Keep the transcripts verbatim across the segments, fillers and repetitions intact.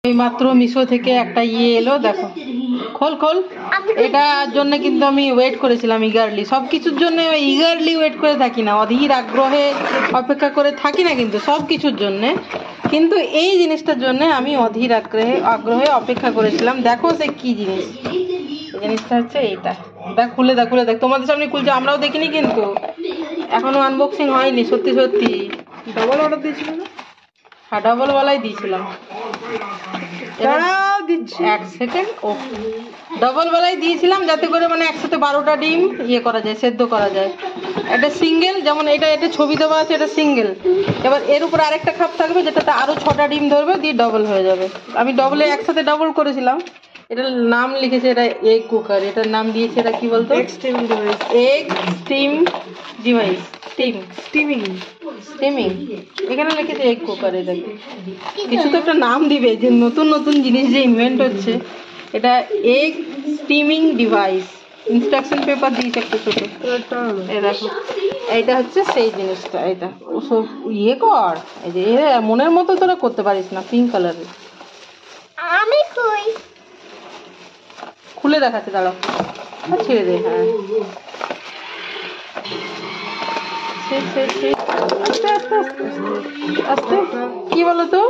এই মাত্র মিশো থেকে একটা ইয়ে এলো, দেখো খোল খোল। এটার জন্য কিন্তু আমি ওয়েট করেছিলাম ইগারলি, সব কিছুর জন্য ইগারলি ওয়েট করে থাকি না, অধীর আগ্রহে অপেক্ষা করে থাকি না কিন্তু সব কিছুর জন্যে, কিন্তু এই জিনিসটার জন্য আমি অধীর আগ্রহে আগ্রহে অপেক্ষা করেছিলাম। দেখো সে কি জিনিস, এই জিনিসটা হচ্ছে এইটা। দেখ খুলে দেখ খুলে দেখ, তোমাদের সামনে খুলছে, আমরাও দেখিনি কিন্তু এখনো আনবক্সিং হয়নি। সত্যি সত্যি ডবল অর্ডার দিয়েছিল না? হ্যাঁ ডবল ওয়ালাই দিয়েছিলাম। এক সেকেন্ড, ও ডবল বেলায় দিয়েছিলাম যাতে করে মানে একসাথে বারোটা ডিম ইয়ে করা যায়, সেদ্ধ করা যায়। এটা সিঙ্গেল, যেমন এটা এটা ছবি দেওয়া আছে, এটা সিঙ্গেল। এবার এর উপর আরেকটা খাপ থাকবে যেটাতে আরো ছটা ডিম ধরবে, দিয়ে ডবল হয়ে যাবে। আমি ডবলে একসাথে ডবল করেছিলাম। এটার নাম লিখেছে এটা এগ কুকার, এটার নাম দিয়েছে এটা কি বলতো, egg steam device. Egg steam device, steam steaming steaming এখানে লিখেছে এগ কুকার। এটা কিছু তো একটা নাম দিবে, যে নতুন নতুন জিনিস যে ইনভেন্ট হচ্ছে। এটা egg steaming device, instruction paper দিয়েছে একটা ছোট। এই দেখো এইটা হচ্ছে সেই জিনিসটা। এটা ওসব ইয়ে কর, এই যে মনের মতো তোরা করতে পারিস না, পিঙ্ক কালারের। আমি কই খুলে দেখাচ্ছে, দাঁড়াও ছেড়ে দে। হ্যাঁ আস্তে আস্তে আস্তে আস্তে কি বলো তো,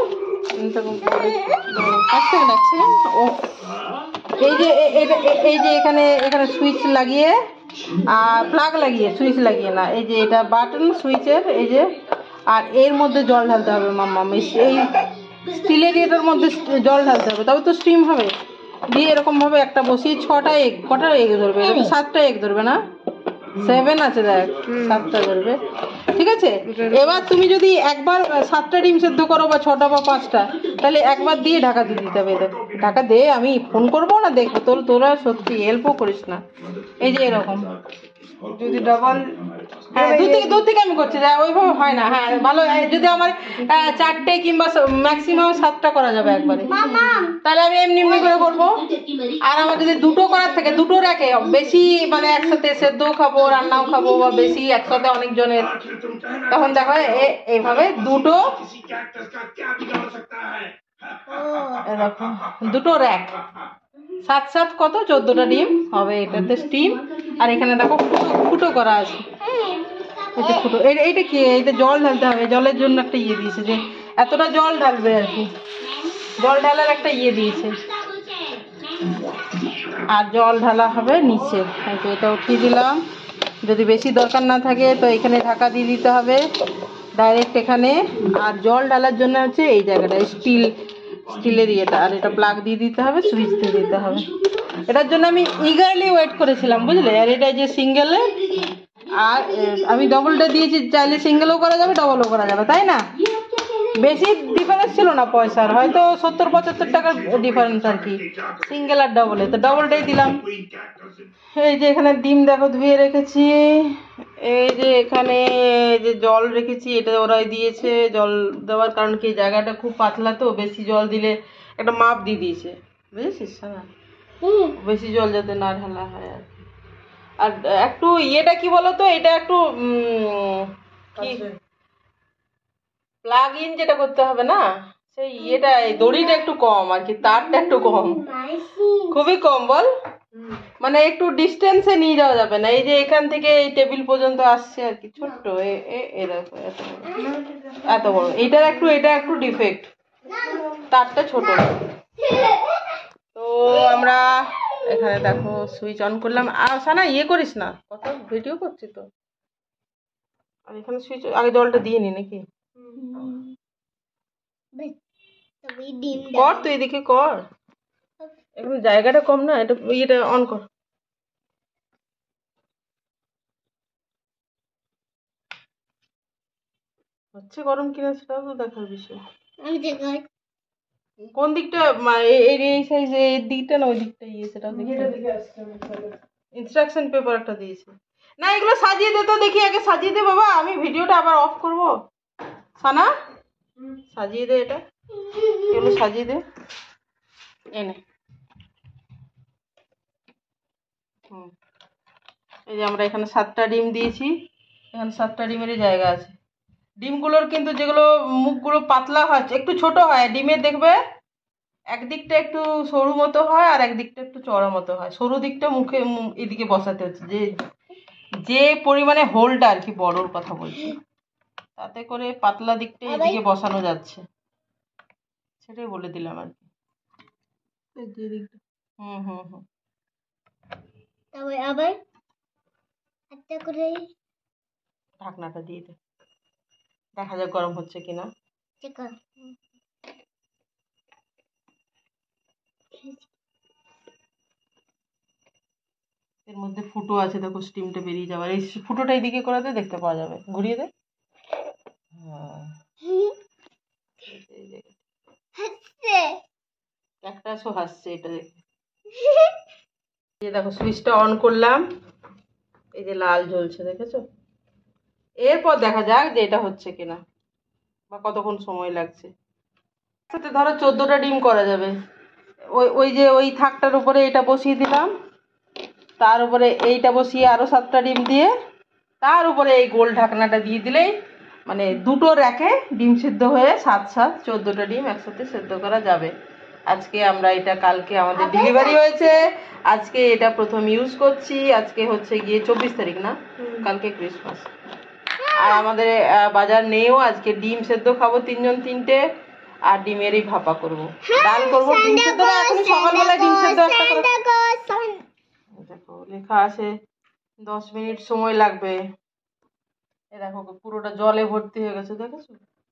ও এই যে এই যে এখানে এখানে সুইচ লাগিয়ে আর প্লাগ লাগিয়ে, সুইচ লাগিয়ে না, এই যে এটা বাটন সুইচের, এই যে আর এর মধ্যে জল ঢালতে হবে মাম্মা, এই স্টিলের এটার মধ্যে জল ঢালতে হবে, তবে তো স্টিম হবে। দিয়ে এরকম ভাবে একটা বসিয়ে ছটা এগ, কটা এগ ধরবে, সাতটা এগ ধরবে না, সেভেন আছে দেখ, সাতটা ধরবে, ঠিক আছে। এবার তুমি যদি একবার সাতটা ডিম সেদ্ধ করো বা ছটা বা পাঁচটা, তাহলে একবার দিয়ে ঢাকা দিয়ে দিতে হবে। ঢাকা দে, আমি ফোন করবো না, দেখবো তোর, তোরা সত্যি হেল্পও করিস না। এই যে এরকম যদি ডবল, হ্যাঁ দূর থেকে দূর থেকে আমি করছি, ওইভাবে হয় না। হ্যাঁ ভালো, যদি আমার চারটে কিংবা ম্যাক্সিমাম সাতটা করা যাবে একবারে, তাহলে আমি এমনি এমনি করে করবো। আর আমার যদি দুটো করার থাকে, দুটো রেখে বেশি মানে একসাথে সেদ্ধও খাবো রান্নাও খাবো, বা বেশি একসাথে অনেকজনের, তখন দেখো এইভাবে দুটো এরকম দুটো র্যাক, সাত সাত কত চোদ্দটা ডিম হবে এটাতে স্টিম। আর এখানে দেখো ফুটো ফুটো করা আছে, এটা ফুটো, এইটা কি, এইটা জল ঢালতে হবে, জলের জন্য একটা ইয়ে দিয়েছে, যে এতটা জল ঢালবে আর কি, জল ঢালার একটা ইয়ে দিয়েছে। আর জল ঢালা হবে নিচে, এটা উঠিয়ে দিলাম। যদি বেশি দরকার না থাকে তো এখানে ঢাকা দিয়ে দিতে হবে ডাইরেক্ট এখানে। আর জল ঢালার জন্য হচ্ছে এই জায়গাটা স্টিল, স্টিলের ইয়েটা, আর এটা প্লাগ দিয়ে দিতে হবে, সুইচ দিয়ে দিতে হবে। এটার জন্য আমি ইগারলি ওয়েট করেছিলাম, বুঝলে। আর এটা যে সিঙ্গেলে, আর আমি ডবলটা দিয়েছি, চাইলে সিঙ্গেলও করা যাবে ডবলও করা যাবে, তাই না। বেশি ডিফারেন্স ছিল না পয়সার, হয়তো সত্তর পঁচাত্তর টাকার ডিফারেন্স আর কি, সিঙ্গেল আর ডবলে, তো ডবলটাই দিলাম। এই যে এখানে ডিম দেখো ধুয়ে রেখেছি, এই যে এখানে যে জল রেখেছি, এটা ওরাই দিয়েছে। জল দেওয়ার কারণ কি, জায়গাটা খুব পাতলা তো, বেশি জল দিলে একটা মাপ দিয়ে দিয়েছে, বুঝেছিস। হ্যাঁ বেশি জল যাতে না ঢালা হয় আর কি। আর একটু ইয়েটা কি বলতো, এটা একটু কি প্লাগ ইন যেটা করতে হবে না, সেই ইয়েটা, এই দড়িটা একটু কম আর কি, তারটা একটু কম, খুবই কম বল, মানে একটু ডিস্টেন্সে নিয়ে যাওয়া যাবে না। এই যে এখান থেকে এই টেবিল পর্যন্ত আসছে আর কি, ছোট্ট এত বড়, এইটার একটু, এটা একটু ডিফেক্ট, তারটা ছোট। তো আমরা এখানে দেখো সুইচ অন করলাম। আর সানা ইয়ে করিস না, কত ভিডিও করছি তো। আর এখানে সুইচ, আগে জলটা দিয়ে নি নাকি, কর তুই এদিকে কর, এখন জায়গাটা কম না, এটা ইয়েটা অন কর। হচ্ছে গরম কিনা সেটাও তো দেখার বিষয়। কোন দিকটা, এই সাইজ, এই দিকটা না ওই দিকটা ইয়ে, সেটাও দেখি। ইনস্ট্রাকশন পেপার একটা দিয়েছে না, এগুলো সাজিয়ে দে তো দেখি, আগে সাজিয়ে দে বাবা, আমি ভিডিওটা আবার অফ করব। সানা সাজিয়ে দে, এটা এগুলো সাজিয়ে দে, এনে। হুম এই যে আমরা এখানে সাতটা ডিম দিয়েছি, এখানে সাতটা ডিমেরই জায়গা আছে। ডিমগুলোর কিন্তু যেগুলো মুখগুলো পাতলা হয়, একটু ছোট হয় ডিমের, দেখবে একদিকটা একটু সরু মতো হয় আর একদিকটা একটু চড়া মতো হয়। সরু দিকটা মুখে এদিকে বসাতে হচ্ছে, যে যে পরিমাণে হোলটা আর কি বড়র কথা বলছি, তাতে করে পাতলা দিকটা এদিকে বসানো যাচ্ছে, সেটাই বলে দিলাম আর কি। হুম হুম হুম আবার একটা করে ঢাকনাটা দিয়ে দে, দেখা যাক গরম হচ্ছে কিনা। এর মধ্যে ফুটো আছে, দেখো স্টিমটা বেরিয়ে যাবে। এই ফুটোটা এইদিকে করে দে, দেখতে পাওয়া যাবে, ঘুরিয়ে দে। ক্যাকটাসও হাসছে এটা দেখে। এই দেখো সুইচটা অন করলাম, এই যে লাল জ্বলছে, দেখেছো? এরপর দেখা যাক যে এটা হচ্ছে কিনা বা কতক্ষণ সময় লাগছে। সাথে ধরো চোদ্দটা ডিম করা যাবে। ওই ওই যে ওই থাকটার উপরে এটা বসিয়ে দিলাম, তার উপরে এইটা বসিয়ে আরো সাতটা ডিম দিয়ে, তার উপরে এই গোল ঢাকনাটা দিয়ে দিলেই মানে দুটো র্যাকে ডিম সিদ্ধ হয়ে সাত সাত চোদ্দোটা ডিম একসাথে সিদ্ধ করা যাবে। আজকে আমরা এটা, কালকে আমাদের ডেলিভারি হয়েছে, আজকে এটা প্রথম ইউজ করছি। আজকে হচ্ছে গিয়ে চব্বিশ তারিখ না, কালকে ক্রিসমাস। আর আমাদের বাজার নেইও, আজকে ডিম সেদ্ধ খাবো তিনজন তিনটে, আর ডিমেরই ভাপা করবো, ডাল করবো। ডিম সেদ্ধ এখন সকালবেলায় ডিম সেদ্ধ একটা করে দেখো লেখা আছে দশ মিনিট সময় লাগবে। এ দেখো পুরোটা জলে ভর্তি হয়ে গেছে, দেখেছো?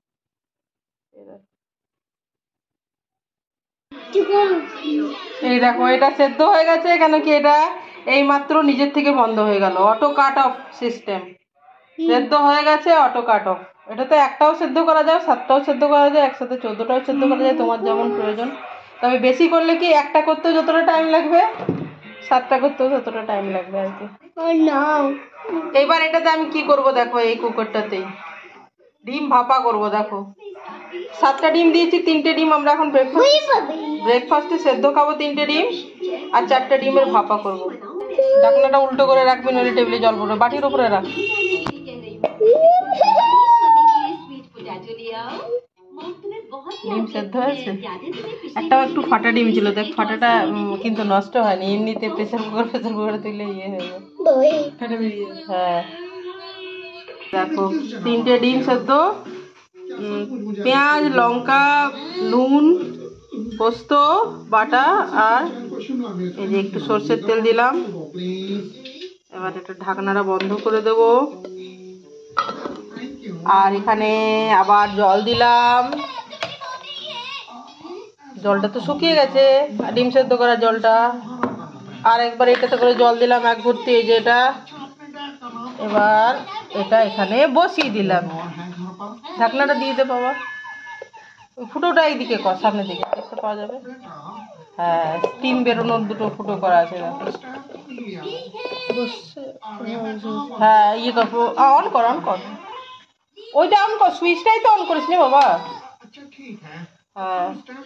এই দেখো এটা সেদ্ধ হয়ে গেছে, কেন কি এটা এই মাত্র নিজের থেকে বন্ধ হয়ে গেল, অটো কাট অফ সিস্টেম। সেদ্ধ হয়ে গেছে, অটো কাট অফ। এটাতে একটাও সেদ্ধ করা যায়, সাতটাও সেদ্ধ করা যায়, একসাথে চোদ্দটাও সেদ্ধ করা যায়, তোমার যেমন প্রয়োজন। তবে বেশি করলে কি একটা করতেও যতটা টাইম লাগবে, সাতটা করতেও ততটা টাইম লাগবে আর কি। এইবার এটাতে আমি কি করব দেখো, এই কুকারটাতেই ডিম ভাপা করব। দেখো সাতটা ডিম দিয়েছি, তিনটে ডিম আমরা এখন ব্রেকফাস্ট ব্রেকফাস্টে সেদ্ধ খাবো, তিনটে ডিম আর চারটে ডিমের ভাপা করব। ঢাকনাটা উল্টো করে রাখবি, নইলে টেবিলে জল পড়বে, বাটির উপরে রাখ। ডিম সেদ্ধ হয়েছে, একটাও একটু ফাটা ডিম ছিল, দেখ ফাটাটা কিন্তু নষ্ট হয়নি, এমনিতে প্রেসার কুকার প্রেসার কুকারে তুলে ইয়ে হয়ে যায়। হ্যাঁ দেখো তিনটে ডিম সেদ্ধ, পেঁয়াজ লঙ্কা নুন পোস্ত বাটা, আর এই যে একটু সর্ষের তেল দিলাম। এবার এটা ঢাকনাটা বন্ধ করে দেব, আর এখানে আবার জল দিলাম। জলটা তো শুকিয়ে গেছে, ডিম সেদ্ধ করা জলটা, আর একবার এটাতে করে জল দিলাম এক ভর্তি, এই যে এটা। এবার এটা এখানে বসিয়ে দিলাম, ঢাকনাটা দিয়ে দে বাবা। ফুটোটা এইদিকে কর, সামনের দিকে দেখতে পাওয়া যাবে। হ্যাঁ স্টিম বেরোনোর দুটো ফুটো করা আছে দেখো। হ্যাঁ ইয়ে কর, অন কর অন কর, ওইটা অন কর, সুইচটাই তো অন করিস নি বাবা। হ্যাঁ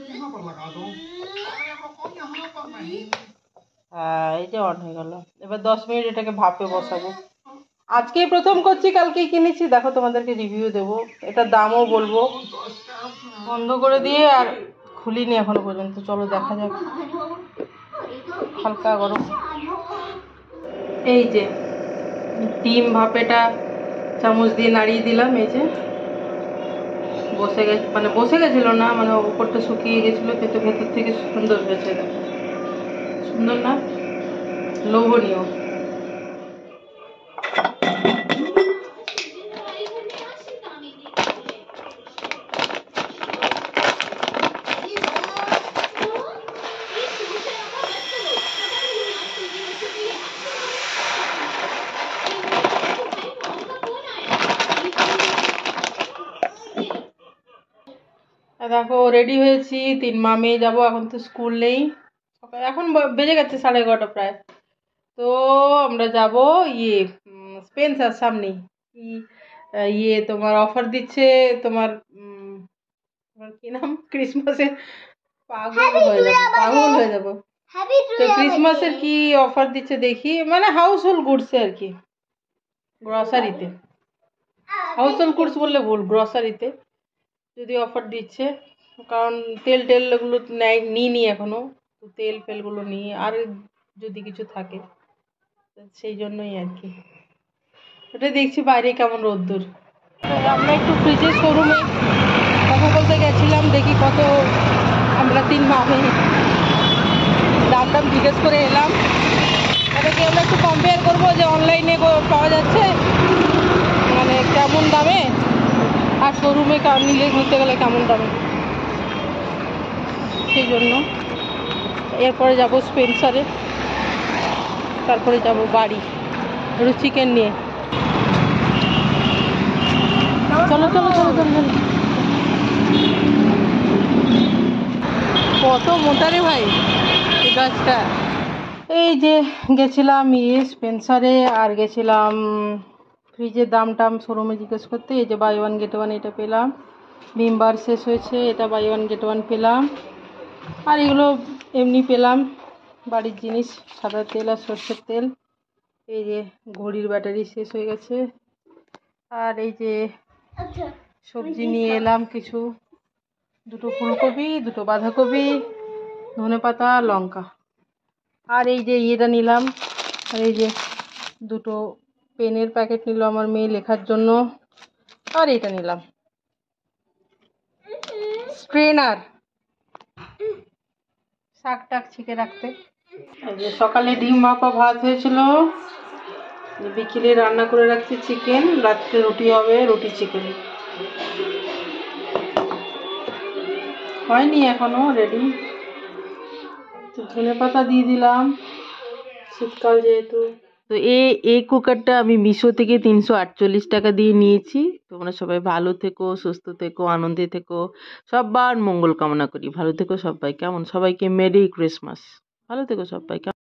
হ্যাঁ এই যে অন হয়ে গেল। এবার দশ মিনিট এটাকে ভাপে বসাবো। আজকেই প্রথম করছি, কালকেই কিনেছি, দেখো তোমাদেরকে রিভিউ দেবো, এটার দামও বলবো। বন্ধ করে দিয়ে আর খুলিনি এখনো পর্যন্ত, চলো দেখা যাক। হালকা গরম, এই যে ডিম ভাপেটা চামচ দিয়ে নাড়িয়ে দিলাম, এই যে বসে গেছে, মানে বসে গেছিল না, মানে উপরটা শুকিয়ে গেছিলো, কিন্তু ভেতর থেকে সুন্দর হয়েছে, দেখো সুন্দর না, লোভনীয়। দেখো রেডি হয়েছি, তিন মা মেয়ে যাবো, এখন তো স্কুল নেই, এখন বেজে গেছে সাড়ে এগারোটা প্রায়। তো আমরা যাব ইয়ে স্পেন্সার সামনে, ইয়ে তোমার অফার দিচ্ছে, তোমার কি নাম, ক্রিসমাসের, পাগল হয়ে যাবো পাগল হয়ে যাবো। তো ক্রিসমাসের কি অফার দিচ্ছে দেখি, মানে হাউস হোল্ড গুডসে আর কি, গ্রসারিতে, হাউস হোল্ড গুডস বললে ভুল, গ্রসারিতে যদি অফার দিচ্ছে কারণ তেল টেল এগুলো নেই নিইনি এখনো, তো তেল ফেলগুলো নিই আর যদি কিছু থাকে, তো সেই জন্যই আর কি। ওটা দেখছি বাইরে কেমন রোদ্দুর। তো আমরা একটু ফ্রিজের শোরুমে কথা বলতে গেছিলাম, দেখি কত আমরা তিন মামে দাম দাম জিজ্ঞেস করে এলাম। তাদেরকে আমরা একটু কম্পেয়ার করবো যে অনলাইনে পাওয়া যাচ্ছে মানে কেমন দামে, আর শোরুমে নিলে নিতে গেলে কেমন দামে, সেই জন্য। এরপরে যাব স্পেন্সারে, তারপরে যাব বাড়ি একটু চিকেন নিয়ে। চলো চলো চলো চলো চলো। কত মোটা রে ভাই এই গাছটা। এই যে গেছিলাম ইয়ে স্পেন্সারে, আর গেছিলাম ফ্রিজের দাম টাম শোরুমে জিজ্ঞেস করতে। এই যে বাই ওয়ান গেট ওয়ান এটা পেলাম, ভিমবার শেষ হয়েছে, এটা বাই ওয়ান গেট ওয়ান পেলাম। আর এগুলো এমনি পেলাম বাড়ির জিনিস, সাদা তেল আর সর্ষের তেল। এই যে ঘড়ির ব্যাটারি শেষ হয়ে গেছে। আর এই যে সবজি নিয়ে এলাম কিছু, দুটো ফুলকপি, দুটো বাঁধাকপি, ধনেপাতা, লঙ্কা। আর এই যে ইয়েটা নিলাম, আর এই যে দুটো পেনের প্যাকেট নিল আমার মেয়ে লেখার জন্য। আর এইটা নিলাম স্ট্রেনার, শাক টাক ছিকে রাখতে। এই যে সকালে ডিম ভাপা ভাত হয়েছিল, বিকেলে রান্না করে রাখছি চিকেন, রাত্রে রুটি হবে, রুটি চিকেন হয়নি এখনো রেডি। তো ধনে পাতা দিয়ে দিলাম, শীতকাল যেহেতু। তো এই এই কুকারটা আমি মিশো থেকে তিনশো আটচল্লিশ টাকা দিয়ে নিয়েছি। তোমরা সবাই ভালো থেকো, সুস্থ থেকো, আনন্দে থেকো, সবার মঙ্গল কামনা করি। ভালো থেকো সবাই। কেমন? সবাইকে মেরি ক্রিসমাস। ভালো থেকো সবাই।